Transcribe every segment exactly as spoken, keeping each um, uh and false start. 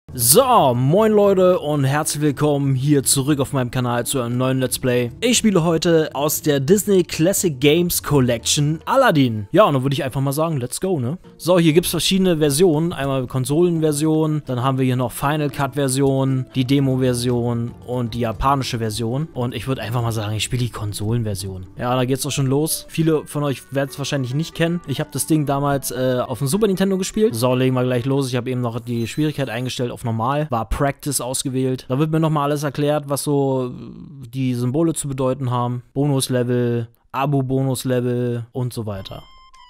So, moin Leute und herzlich willkommen hier zurück auf meinem Kanal zu einem neuen Let's Play. Ich spiele heute aus der Disney Classic Games Collection Aladdin. Ja, und dann würde ich einfach mal sagen, let's go, ne? So, hier gibt es verschiedene Versionen. Einmal Konsolenversion, dann haben wir hier noch Final Cut Version, die Demo-Version und die japanische Version. Und ich würde einfach mal sagen, ich spiele die Konsolenversion. Ja, da geht's doch schon los. Viele von euch werden es wahrscheinlich nicht kennen. Ich habe das Ding damals äh, auf dem Super Nintendo gespielt. So, legen wir gleich los. Ich habe eben noch die Schwierigkeit eingestellt auf normal, war Practice ausgewählt. Da wird mir nochmal alles erklärt, was so die Symbole zu bedeuten haben. Bonuslevel, Abo-Bonuslevel und so weiter.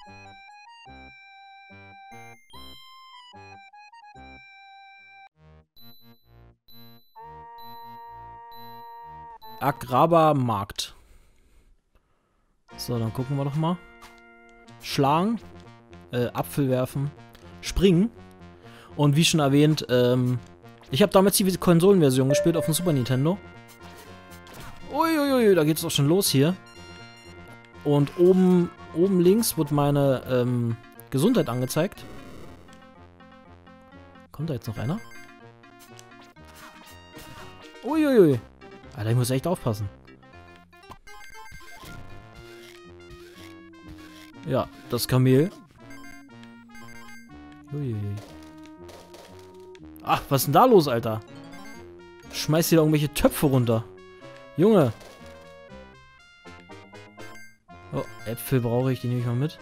Agraba Markt. So, dann gucken wir doch mal. Schlagen, äh, Apfel werfen, springen. Und wie schon erwähnt, ähm, ich habe damals die Konsolenversion gespielt auf dem Super Nintendo. Uiuiui, da geht's doch schon los hier. Und oben, oben links wird meine ähm, Gesundheit angezeigt. Kommt da jetzt noch einer? Uiuiui. Alter, ich muss echt aufpassen. Ja, das Kamel. Uiuiui. Ach, was ist denn da los, Alter? Schmeißt hier da irgendwelche Töpfe runter. Junge. Oh, Äpfel brauche ich, die nehme ich mal mit.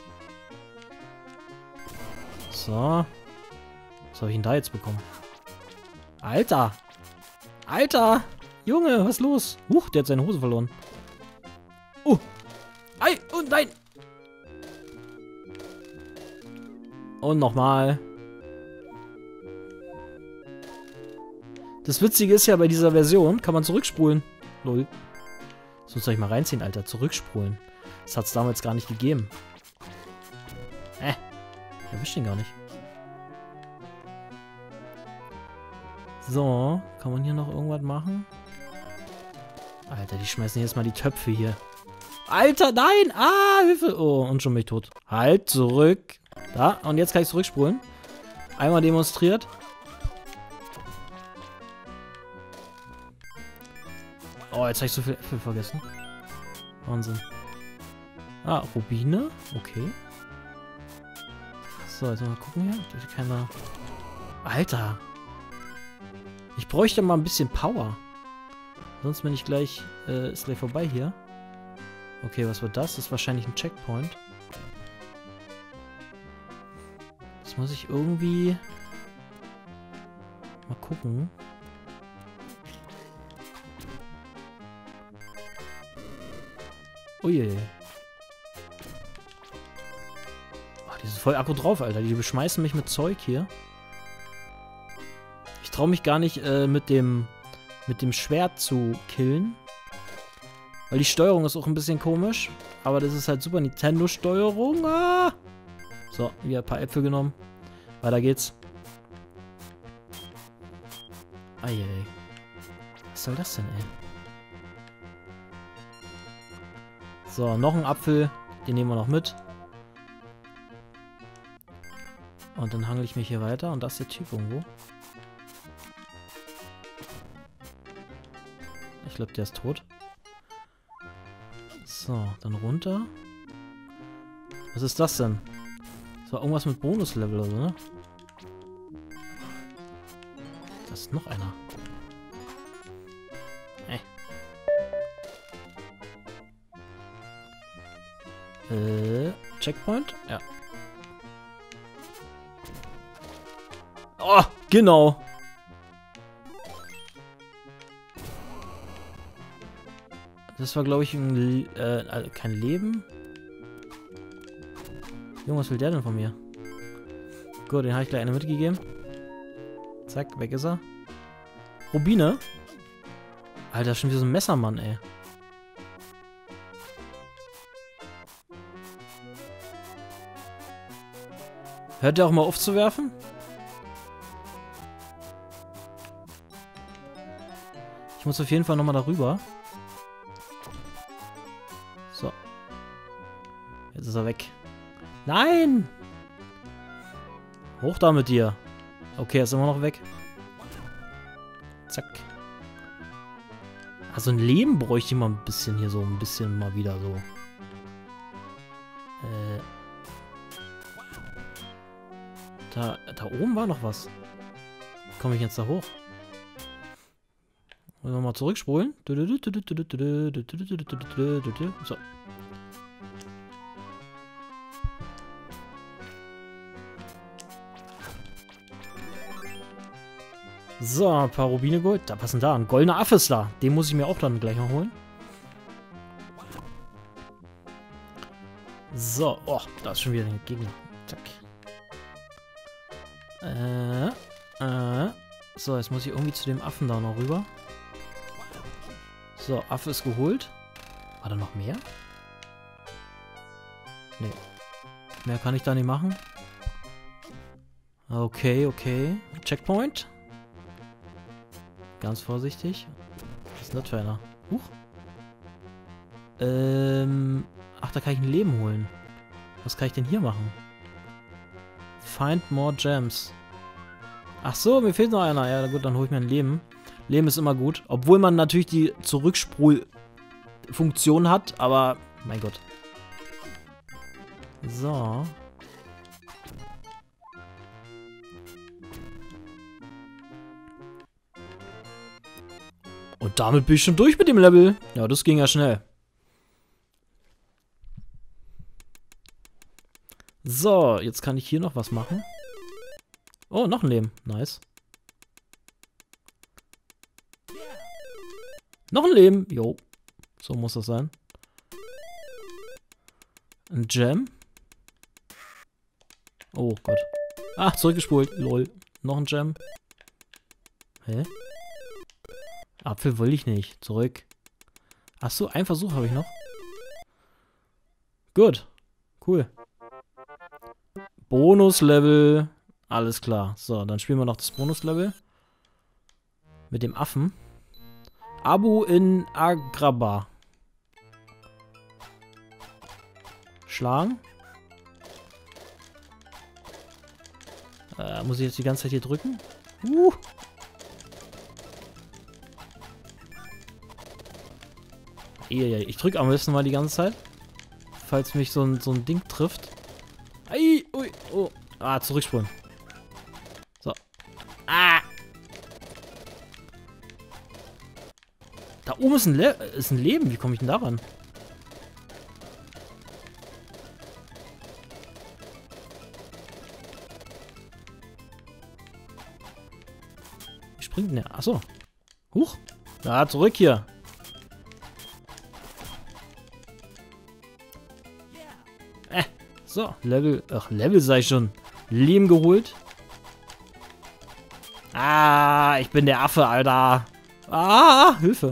So. Was habe ich denn da jetzt bekommen? Alter. Alter. Junge, was ist los? Huch, der hat seine Hose verloren. Uh. Ei, und oh nein. Und nochmal. Das Witzige ist ja, bei dieser Version kann man zurückspulen. Lol. Das muss ich mal reinziehen, Alter. Zurückspulen. Das hat es damals gar nicht gegeben. Äh. Ich erwische den gar nicht. So. Kann man hier noch irgendwas machen? Alter, die schmeißen jetzt mal die Töpfe hier. Alter, nein! Ah, Hilfe! Oh, und schon bin ich tot. Halt, zurück. Da, und jetzt kann ich zurückspulen. Einmal demonstriert. Oh, jetzt habe ich so viel Äpfel vergessen. Wahnsinn. Ah, Rubine. Okay. So, jetzt mal gucken hier. Keiner. Alter. Ich bräuchte mal ein bisschen Power. Sonst bin ich gleich... Äh, ist gleich vorbei hier. Okay, was wird das? Das ist wahrscheinlich ein Checkpoint. Das muss ich irgendwie... Mal gucken. Ui. Oh, die sind voll Akku drauf, Alter. Die beschmeißen mich mit Zeug hier. Ich traue mich gar nicht äh, mit dem mit dem Schwert zu killen. Weil die Steuerung ist auch ein bisschen komisch. Aber das ist halt Super Nintendo Steuerung. Ah! So, wieder ein paar Äpfel genommen. Weiter geht's. Eieiei. Was soll das denn, ey? So, noch ein Apfel. Den nehmen wir noch mit. Und dann hangel ich mich hier weiter. Und da ist der Typ irgendwo. Ich glaube, der ist tot. So, dann runter. Was ist das denn? Das war irgendwas mit Bonuslevel oder so, ne? Das ist noch einer. Äh, Checkpoint? Ja. Oh, genau. Das war, glaube ich, ein, äh, kein Leben. Junge, was will der denn von mir? Gut, den habe ich gleich eine mitgegeben. Zack, weg ist er. Rubine? Alter, schon wie so ein Messermann, ey. Hört ihr auch mal auf zu werfen? Ich muss auf jeden Fall nochmal darüber. So. Jetzt ist er weg. Nein! Hoch da mit dir. Okay, ist immer noch weg. zack. Also ein Leben bräuchte ich mal ein bisschen hier so, ein bisschen mal wieder so. Äh. Da, da oben war noch was. Komme ich jetzt da hoch? Wollen wir mal zurückspulen? So. So, ein paar Rubine Gold. Da, was ist denn da? Ein goldener Affe ist da. Den muss ich mir auch dann gleich mal holen. So, oh, da ist schon wieder ein Gegner. Zack. Äh, äh. So, jetzt muss ich irgendwie zu dem Affen da noch rüber. So, Affe ist geholt. War da noch mehr? Nee. Mehr kann ich da nicht machen. Okay, okay. Checkpoint. Ganz vorsichtig. Was ist denn das für einer? Huch. Ähm. Ach, da kann ich ein Leben holen. Was kann ich denn hier machen? Find more gems. Ach so, mir fehlt noch einer. Ja, gut, dann hole ich mir ein Leben. Leben ist immer gut. Obwohl man natürlich die Zurückspulfunktion hat, aber mein Gott. So. Und damit bin ich schon durch mit dem Level. Ja, das ging ja schnell. So, jetzt kann ich hier noch was machen. Oh, noch ein Leben. Nice. Noch ein Leben. Jo. So muss das sein. Ein Gem. Oh Gott. Ah, zurückgespult. Lol. Noch ein Gem. Hä? Apfel will ich nicht. Zurück. Ach so, einen Versuch habe ich noch. Gut. Cool. Bonuslevel. Alles klar. So, dann spielen wir noch das Bonuslevel. Mit dem Affen. Abu in Agrabah. Schlagen. Äh, muss ich jetzt die ganze Zeit hier drücken? Uh. Ich drücke am besten mal die ganze Zeit. Falls mich so ein, so ein Ding trifft. Ei, ui, oh. Ah, zurückspulen. So. Ah. Da oben ist ein, Le ist ein Leben. Wie komme ich denn da ran? Wie springt denn der? Achso. Huch. Ja, zurück hier. Äh. So, Level. Ach, Level sei schon. Leben geholt. Ah, ich bin der Affe, Alter. Ah, Hilfe.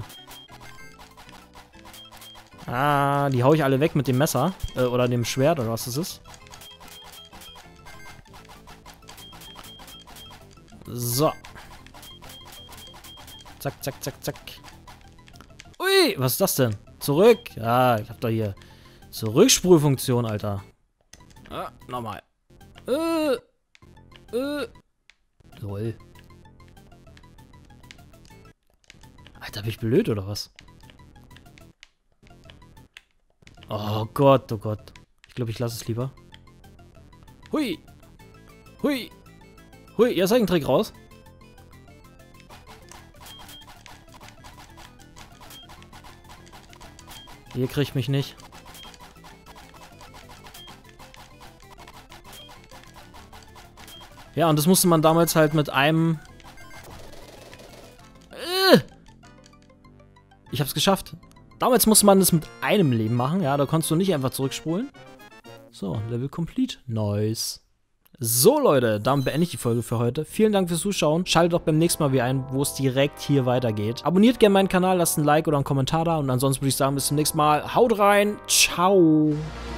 Ah, die hau ich alle weg mit dem Messer. Äh, oder dem Schwert, oder was das ist. So. Zack, zack, zack, zack. Ui, was ist das denn? Zurück. Ja, ich hab doch hier Zurückspulfunktion, Alter. Ah, nochmal. Äh, äh. Lol. Alter, bin ich blöd, oder was? Oh Gott, oh Gott. Ich glaube, ich lasse es lieber. Hui. Hui. Hui, ja, zeig einen Trick raus. Ihr kriegt mich nicht. Ja, und das musste man damals halt mit einem... Äh! Ich hab's geschafft. Damals musste man das mit einem Leben machen. Ja, da konntest du nicht einfach zurückspulen. So, Level complete. Nice. So, Leute, dann beende ich die Folge für heute. Vielen Dank fürs Zuschauen. Schaltet doch beim nächsten Mal wieder ein, wo es direkt hier weitergeht. Abonniert gerne meinen Kanal, lasst ein Like oder einen Kommentar da. Und ansonsten würde ich sagen, bis zum nächsten Mal. Haut rein. Ciao.